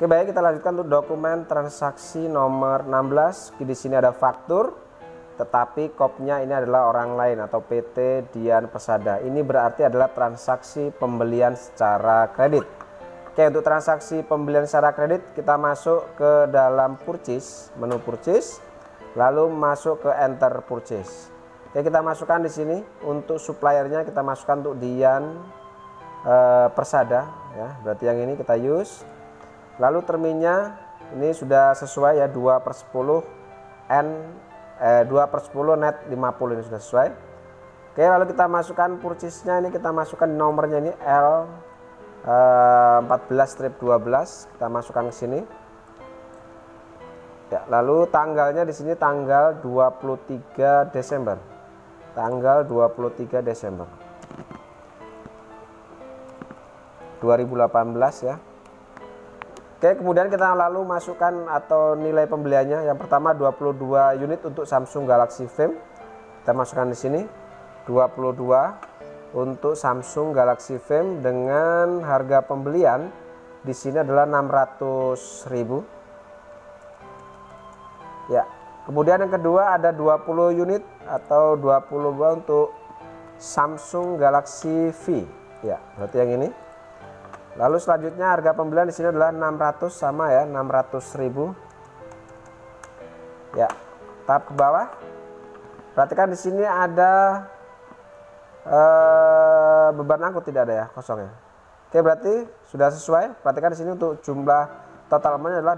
Oke, baik, kita lanjutkan untuk dokumen transaksi nomor 16. Di sini ada faktur, tetapi kopnya ini adalah orang lain atau PT Dian Persada. Ini berarti adalah transaksi pembelian secara kredit. Oke, untuk transaksi pembelian secara kredit kita masuk ke dalam purchase, menu purchase, lalu masuk ke enter purchase. Oke, kita masukkan di sini untuk suppliernya, kita masukkan untuk Dian Persada ya, berarti yang ini kita use. Lalu terminnya ini sudah sesuai ya, 2/10 2/10 net 50, ini sudah sesuai. Oke, lalu kita masukkan purchase-nya, ini kita masukkan nomornya ini L 14-12, kita masukkan ke sini. Ya, lalu tanggalnya di sini tanggal 23 Desember. Tanggal 23 Desember 2018 ya. Oke, kemudian kita lalu masukkan atau nilai pembeliannya. Yang pertama 22 unit untuk Samsung Galaxy Frame. Kita masukkan di sini 22 untuk Samsung Galaxy Frame dengan harga pembelian di sini adalah 600.000. Ya. Kemudian yang kedua ada 20 unit atau 20 buah untuk Samsung Galaxy V. Ya, berarti yang ini. Lalu selanjutnya harga pembelian di sini adalah 600, sama ya, 600.000. Ya, tahap ke bawah. Perhatikan di sini ada beban angkut, tidak ada ya, kosong ya. Oke, berarti sudah sesuai. Perhatikan di sini untuk jumlah totalnya adalah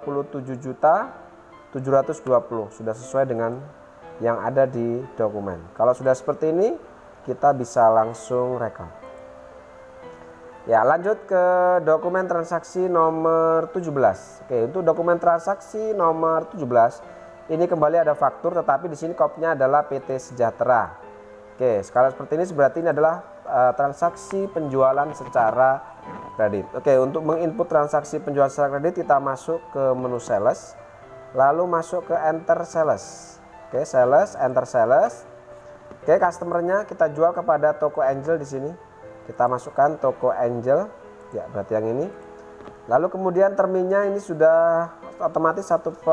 27.720. Sudah sesuai dengan yang ada di dokumen. Kalau sudah seperti ini, kita bisa langsung rekam. Ya, lanjut ke dokumen transaksi nomor 17. Oke, untuk dokumen transaksi nomor 17 ini kembali ada faktur, tetapi di sini kopnya adalah PT Sejahtera. Oke, skala seperti ini berarti ini adalah transaksi penjualan secara kredit. Oke, untuk menginput transaksi penjualan secara kredit kita masuk ke menu sales, lalu masuk ke enter sales. Oke, sales, enter sales. Oke, customernya kita jual kepada toko Angel di sini. Kita masukkan toko Angel, ya berarti yang ini. Lalu kemudian terminnya ini sudah otomatis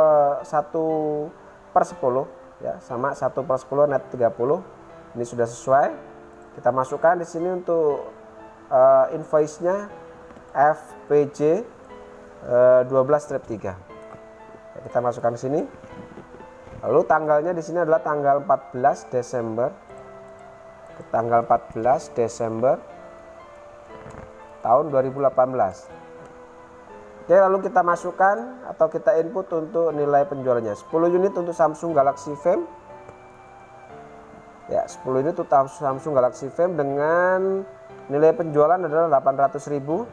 1/10 ya, sama 1/10 net 30. Ini sudah sesuai. Kita masukkan di sini untuk invoice-nya FPJ 12-3. Kita masukkan di sini. Lalu tanggalnya di sini adalah tanggal 14 Desember. Tanggal 14 Desember tahun 2018. Oke, lalu kita masukkan atau kita input untuk nilai penjualannya 10 unit untuk Samsung Galaxy Frame. Ya, 10 unit untuk Samsung Galaxy Frame dengan nilai penjualan adalah 800.000.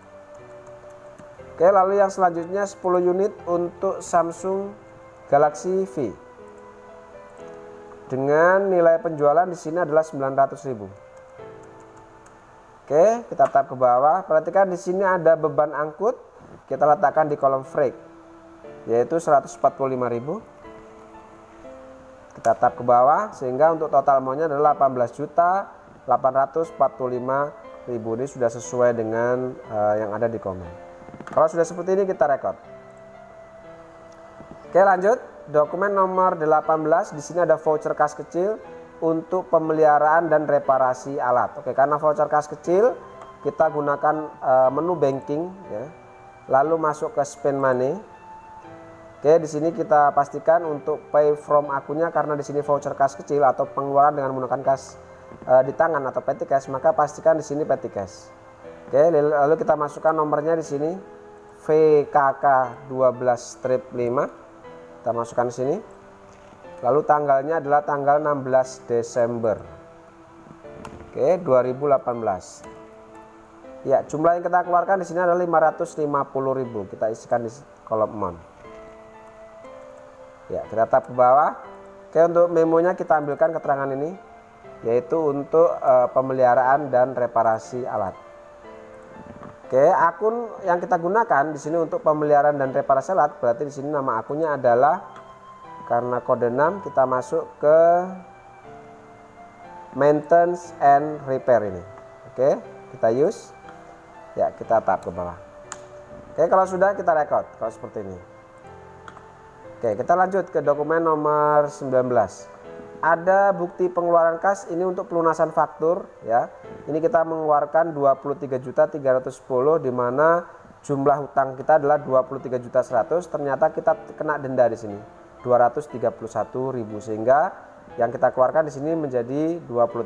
Oke, lalu yang selanjutnya 10 unit untuk Samsung Galaxy V dengan nilai penjualan di sini adalah 900.000. Oke, kita tap ke bawah. Perhatikan di sini ada beban angkut. Kita letakkan di kolom freight, yaitu 145.000. Kita tap ke bawah sehingga untuk total amountnya adalah 18.845.000. Ini sudah sesuai dengan yang ada di komen. Kalau sudah seperti ini kita record. Oke, lanjut. Dokumen nomor 18. Di sini ada voucher kas kecil untuk pemeliharaan dan reparasi alat. Oke, karena voucher kas kecil kita gunakan menu banking ya. Lalu masuk ke spend money. Oke, di sini kita pastikan untuk pay from akunnya, karena di sini voucher kas kecil atau pengeluaran dengan menggunakan kas di tangan atau petty cash, maka pastikan di sini petty cash. Oke, lalu kita masukkan nomornya di sini VKK 12-5. Kita masukkan di sini. Lalu tanggalnya adalah tanggal 16 Desember. Oke, 2018. Ya, jumlah yang kita keluarkan di sini adalah 550.000. Kita isikan di kolom amount. Ya, kita tap ke bawah. Oke, untuk memonya kita ambilkan keterangan ini, yaitu untuk pemeliharaan dan reparasi alat. Oke, akun yang kita gunakan di sini untuk pemeliharaan dan reparasi alat, berarti di sini nama akunnya adalah, karena kode 6 kita masuk ke maintenance and repair ini. Oke, kita use. Ya, kita tap ke bawah. Oke, Oke, kalau sudah kita record kalau seperti ini. Oke, kita lanjut ke dokumen nomor 19. Ada bukti pengeluaran kas, ini untuk pelunasan faktur ya. Ini kita mengeluarkan 23.310, di mana jumlah hutang kita adalah 23.100.000. Ternyata kita kena denda di sini 231.000, sehingga yang kita keluarkan di sini menjadi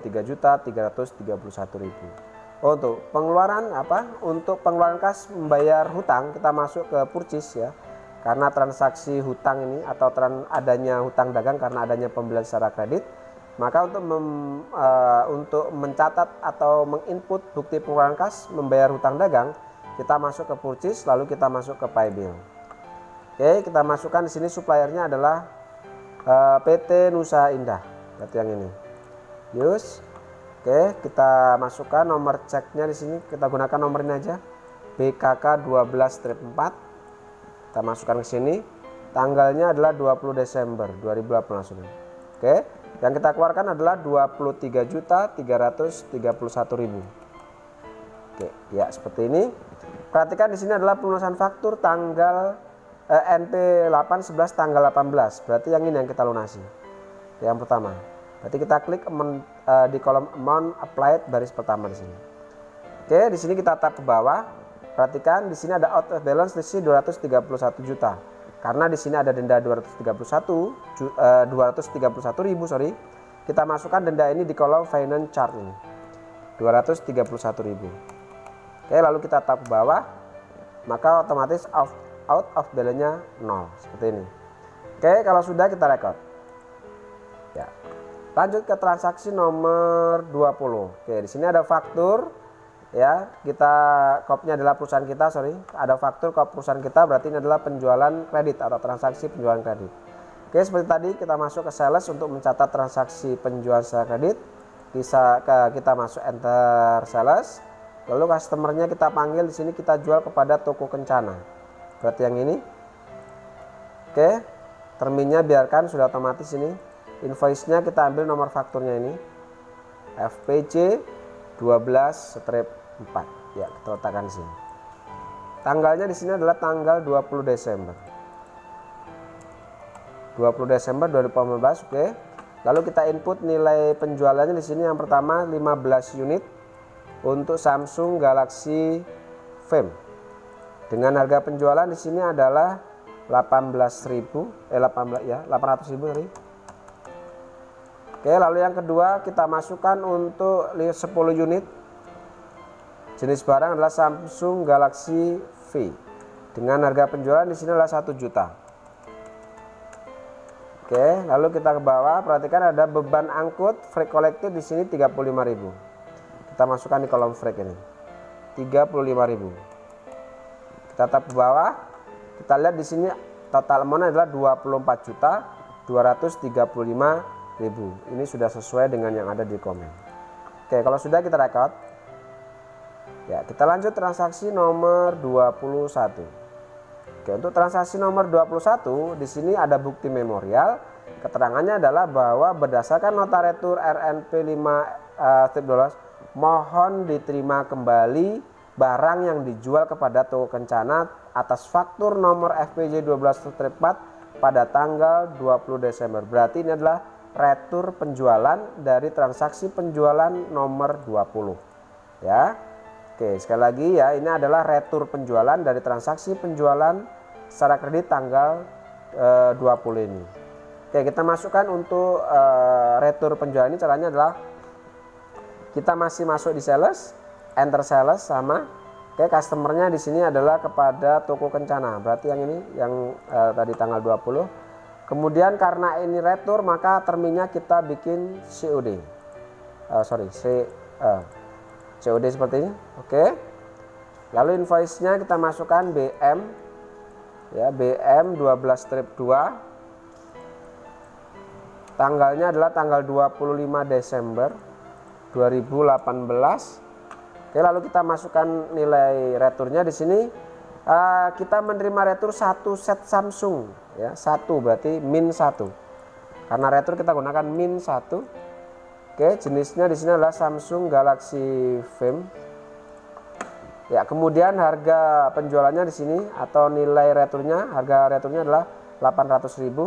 23.331.000. Untuk pengeluaran apa? Untuk pengeluaran kas membayar hutang, kita masuk ke purchase ya. Karena transaksi hutang ini atau adanya hutang dagang karena adanya pembelian secara kredit, maka untuk mencatat atau menginput bukti pengeluaran kas membayar hutang dagang, kita masuk ke purchase, lalu kita masuk ke pay bill. Oke, kita masukkan di sini suppliernya adalah PT Nusa Indah, berarti yang ini. Use. Oke, kita masukkan nomor ceknya di sini, kita gunakan nomor ini aja, BKK 12-4. Kita masukkan ke sini, tanggalnya adalah 20 Desember 2008 langsung. Oke, yang kita keluarkan adalah 23.331.000. Oke, ya seperti ini. Perhatikan di sini adalah pelunasan faktur tanggal NP811 tanggal 18. Berarti yang ini yang kita lunasi. Oke, yang pertama. Berarti kita klik di kolom amount applied baris pertama di sini. Oke, di sini kita tap ke bawah. Perhatikan di sini ada out of balance di sini 231 juta. Karena di sini ada denda 231.000, sorry. Kita masukkan denda ini di kolom finance chart ini. 231.000. Oke, lalu kita tap ke bawah. Maka otomatis out of balance-nya 0 seperti ini. Oke, kalau sudah kita record. Ya. Lanjut ke transaksi nomor 20. Oke, di sini ada faktur. Ya, kita kopnya adalah perusahaan kita, sorry, ada faktur kop perusahaan kita, berarti ini adalah penjualan kredit atau transaksi penjualan kredit. Oke, seperti tadi kita masuk ke sales untuk mencatat transaksi penjualan secara kredit. Kita masuk enter sales, lalu customernya kita panggil di sini, kita jual kepada toko Kencana, berarti yang ini. Oke, terminnya biarkan sudah otomatis ini. Invoice-nya kita ambil nomor fakturnya ini, FPC 12-4. Ya, kita letakkan di sini. Tanggalnya di sini adalah tanggal 20 Desember. 20 Desember 2018, oke. Lalu kita input nilai penjualannya di sini, yang pertama 15 unit untuk Samsung Galaxy Fame. Dengan harga penjualan di sini adalah 800.000 tadi. Oke, lalu yang kedua kita masukkan untuk 10 unit. Jenis barang adalah Samsung Galaxy V. Dengan harga penjualan di sini adalah 1 juta. Oke, lalu kita ke bawah, perhatikan ada beban angkut freight collected di sini 35.000. Kita masukkan di kolom freight ini. 35.000. Kita tap ke bawah, kita lihat di sini total amount adalah 24.235.000. Ini sudah sesuai dengan yang ada di komen. Oke, kalau sudah kita record. Ya, kita lanjut transaksi nomor 21. Oke, untuk transaksi nomor 21 di sini ada bukti memorial. Keterangannya adalah bahwa berdasarkan nota retur RNP 5 mohon diterima kembali barang yang dijual kepada toko Kencana atas faktur nomor FPJ 12-4 pada tanggal 20 Desember. Berarti ini adalah retur penjualan dari transaksi penjualan nomor 20. Ya. Oke, sekali lagi ya, ini adalah retur penjualan dari transaksi penjualan secara kredit tanggal 20 ini. Oke, kita masukkan untuk retur penjualan ini, caranya adalah kita masih masuk di sales, enter sales sama. Oke, customernya di sini adalah kepada toko Kencana, berarti yang ini yang tadi tanggal 20. Kemudian karena ini retur, maka terminnya kita bikin COD. COD seperti ini. Oke. Lalu invoice-nya kita masukkan BM ya, BM 12-2. Tanggalnya adalah tanggal 25 Desember 2018. Oke, lalu kita masukkan nilai returnya di sini. Kita menerima retur 1 set Samsung ya, 1 berarti min 1. Karena retur kita gunakan min 1. Oke, jenisnya di sini adalah Samsung Galaxy Fame. Ya, kemudian harga penjualannya di sini atau nilai returnya, harga returnya adalah 800.000.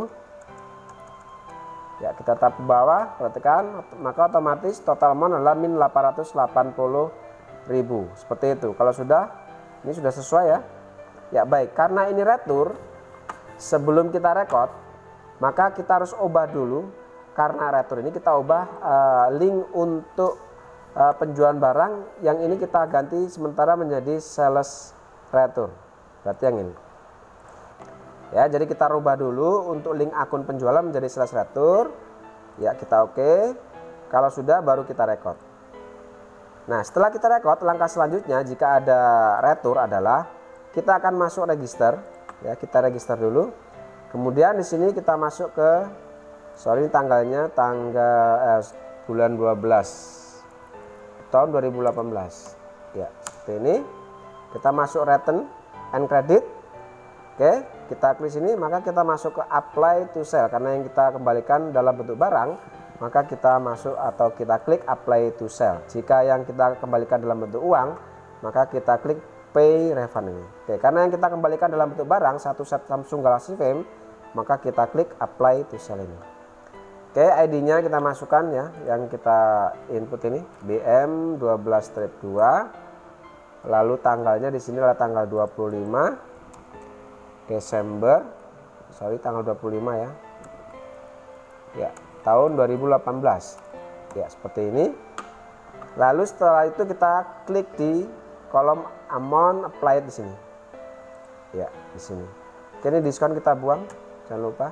Ya, kita tap ke bawah, perhatikan, maka otomatis total amount adalah min 880.000. Seperti itu. Kalau sudah, ini sudah sesuai ya. Ya, baik, karena ini retur, sebelum kita record, maka kita harus ubah dulu. Karena retur ini kita ubah link untuk penjualan barang, yang ini kita ganti sementara menjadi sales retur. Berarti yang ini. Ya, jadi kita rubah dulu untuk link akun penjualan menjadi sales retur. Ya, kita oke. Kalau sudah baru kita record. Nah, setelah kita record, langkah selanjutnya jika ada retur adalah kita akan masuk register. Ya, kita register dulu. Kemudian di sini kita masuk ke ini tanggalnya bulan 12 tahun 2018. Ya, seperti ini. Kita masuk return and credit. Oke, kita klik sini, maka kita masuk ke apply to sell karena yang kita kembalikan dalam bentuk barang, maka kita masuk atau kita klik apply to sell. Jika yang kita kembalikan dalam bentuk uang, maka kita klik pay refund ini. Oke, karena yang kita kembalikan dalam bentuk barang satu set Samsung Galaxy Frame, maka kita klik apply to sell ini. Oke, ID-nya kita masukkan ya, yang kita input ini BM12-2. Lalu tanggalnya di sini adalah tanggal 25 Desember. Tanggal 25 ya. Ya, tahun 2018. Ya, seperti ini. Lalu setelah itu kita klik di kolom amount applied di sini. Ya, di sini. Oke, ini diskon kita buang, jangan lupa.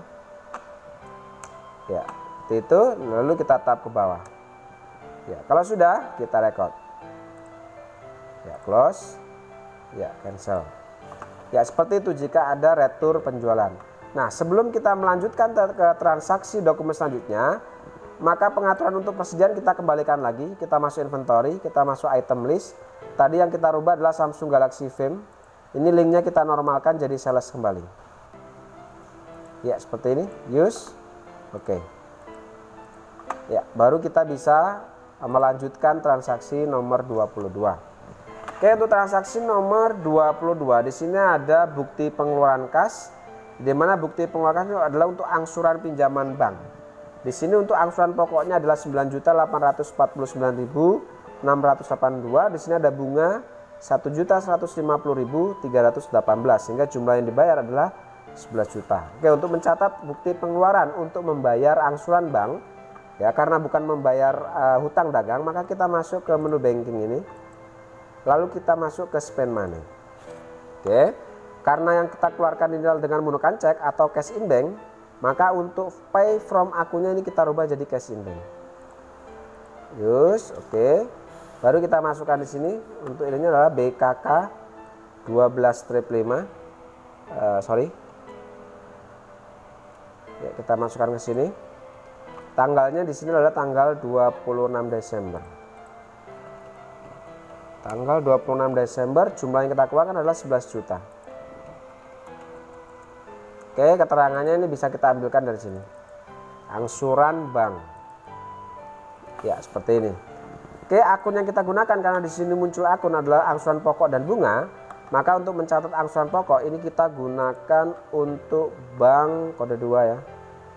Ya, itu lalu kita tap ke bawah. Ya, kalau sudah kita record. Ya, close. Ya, cancel. Ya, seperti itu jika ada retur penjualan. Nah, sebelum kita melanjutkan ke transaksi dokumen selanjutnya, maka pengaturan untuk persediaan kita kembalikan lagi. Kita masuk inventory, kita masuk item list. Tadi yang kita rubah adalah Samsung Galaxy Frame. Ini linknya kita normalkan jadi sales kembali. Ya, seperti ini. Use. Oke. Ya, baru kita bisa melanjutkan transaksi nomor 22. Oke, untuk transaksi nomor 22 di sini ada bukti pengeluaran kas, di mana bukti pengeluaran kas adalah untuk angsuran pinjaman bank. Di sini untuk angsuran pokoknya adalah 9.849.682. Di sini ada bunga 1.150.318 sehingga jumlah yang dibayar adalah 11 juta. Oke, untuk mencatat bukti pengeluaran untuk membayar angsuran bank, ya, karena bukan membayar hutang dagang, maka kita masuk ke menu banking ini. Lalu kita masuk ke spend money. Oke. Karena yang kita keluarkan ini adalah dengan menggunakan cek atau cash in bank, maka untuk pay from akunnya ini kita rubah jadi cash in bank. Use, oke. Baru kita masukkan di sini untuk ini adalah BKK 12-5. Ya, kita masukkan ke sini. Tanggalnya di sini adalah tanggal 26 Desember. Tanggal 26 Desember, jumlah yang kita keluarkan adalah 11 juta. Oke, keterangannya ini bisa kita ambilkan dari sini. Angsuran bank. Ya, seperti ini. Oke, akun yang kita gunakan karena di sini muncul akun adalah angsuran pokok dan bunga, maka untuk mencatat angsuran pokok ini kita gunakan untuk bank kode 2 ya.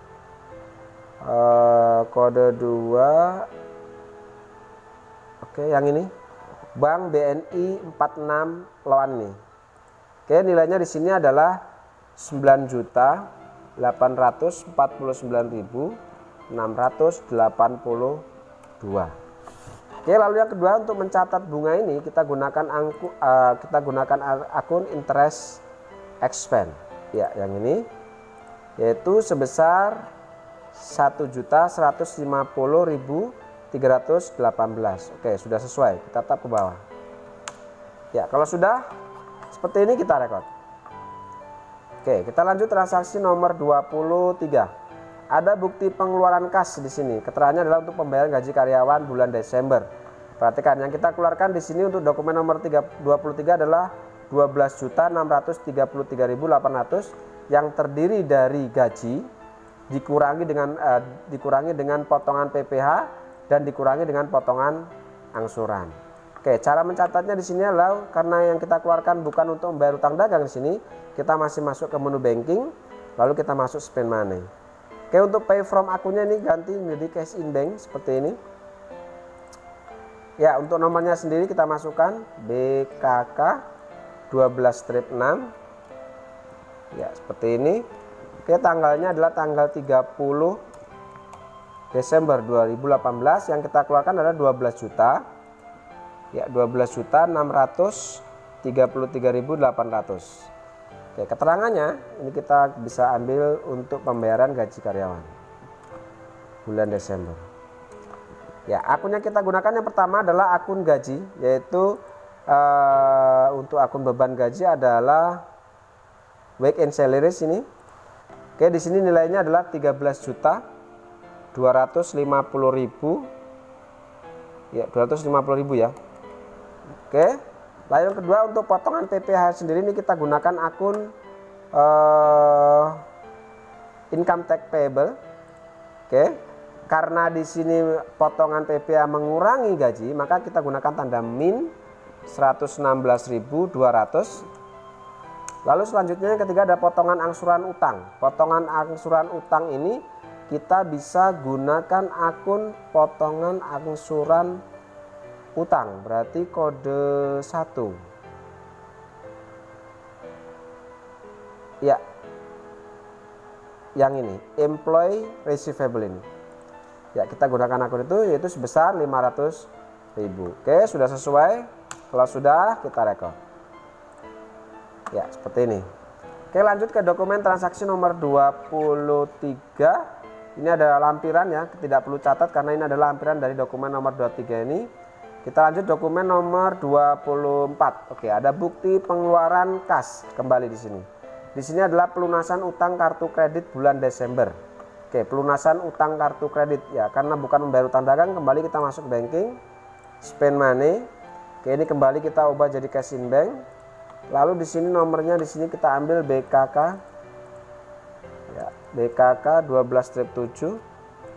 Kode 2. Oke, yang ini Bank BNI 46 lawan nih. Oke, nilainya di sini adalah 9.849.682. Oke, lalu yang kedua untuk mencatat bunga ini kita gunakan akun interest expense. Ya, yang ini yaitu sebesar 1.150.318. Oke, sudah sesuai. Kita tap ke bawah. Ya, kalau sudah seperti ini kita record. Oke, kita lanjut transaksi nomor 23. Ada bukti pengeluaran kas di sini. Keterangannya adalah untuk pembayaran gaji karyawan bulan Desember. Perhatikan, yang kita keluarkan di sini untuk dokumen nomor 23 adalah 12.633.800 yang terdiri dari gaji dikurangi dengan potongan PPh dan dikurangi dengan potongan angsuran. Oke, cara mencatatnya di sini adalah karena yang kita keluarkan bukan untuk membayar utang dagang di sini, kita masih masuk ke menu banking, lalu kita masuk spend money. Oke, untuk pay from akunnya ini ganti menjadi cash in bank seperti ini. Ya, untuk nomornya sendiri kita masukkan BKK 12-6. Ya, seperti ini. Oke, tanggalnya adalah tanggal 30 Desember 2018, yang kita keluarkan adalah 12 juta. Ya, 12.633.800. Oke, keterangannya ini kita bisa ambil untuk pembayaran gaji karyawan bulan Desember. Ya, akunnya kita gunakan yang pertama adalah akun gaji, yaitu untuk akun beban gaji adalah wage and salaries ini. Oke, di sini nilainya adalah 13.250.000. Ya, 250.000 ya. Oke, lalu yang kedua untuk potongan PPh sendiri ini kita gunakan akun income tax payable. Oke, karena di sini potongan PPh mengurangi gaji, maka kita gunakan tanda min 116.200. Lalu selanjutnya yang ketiga ada potongan angsuran utang. Potongan angsuran utang ini kita bisa gunakan akun potongan angsuran utang, berarti kode 1. Ya, yang ini employee receivable ini. Ya, kita gunakan akun itu, yaitu sebesar 500.000. Oke, sudah sesuai. Kalau sudah, kita rekod. Ya, seperti ini. Oke, lanjut ke dokumen transaksi nomor 23. Ini ada lampiran ya, tidak perlu catat karena ini adalah lampiran dari dokumen nomor 23 ini. Kita lanjut dokumen nomor 24. Oke, ada bukti pengeluaran kas kembali di sini. Di sini adalah pelunasan utang kartu kredit bulan Desember. Oke, pelunasan utang kartu kredit ya, karena bukan membayar utang dagang, kembali kita masuk banking, spend money. Oke, ini kembali kita ubah jadi cash in bank. Lalu di sini nomornya di sini kita ambil BKK. Ya, BKK 12-7.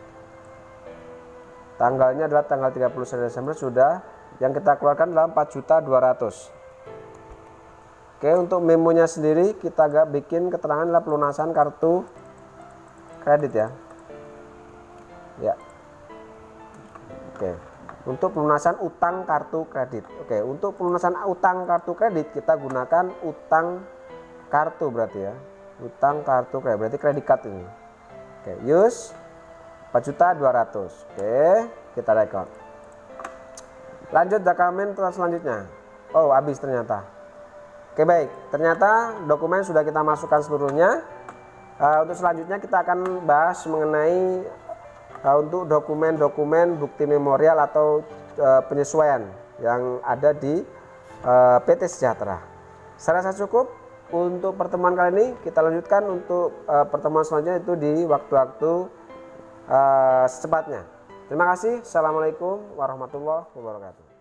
Tanggalnya adalah tanggal 31 Desember sudah. Yang kita keluarkan adalah 4.200.000. Oke, untuk memonya sendiri kita agak bikin keterangan adalah pelunasan kartu kredit ya. Ya. Oke. Untuk pelunasan utang kartu kredit. Oke, untuk pelunasan utang kartu kredit kita gunakan utang kartu berarti ya. Utang kartu kredit berarti kredit card ini. Oke, use 4.200.000. Oke, kita record. Lanjut dokumen selanjutnya. Oh, habis ternyata. Oke, baik. Ternyata dokumen sudah kita masukkan seluruhnya. Untuk selanjutnya kita akan bahas mengenai untuk dokumen-dokumen bukti memorial atau penyesuaian yang ada di PT Sejahtera. Saya rasa cukup untuk pertemuan kali ini. Kita lanjutkan untuk pertemuan selanjutnya itu di waktu-waktu secepatnya. Terima kasih. Assalamualaikum warahmatullahi wabarakatuh.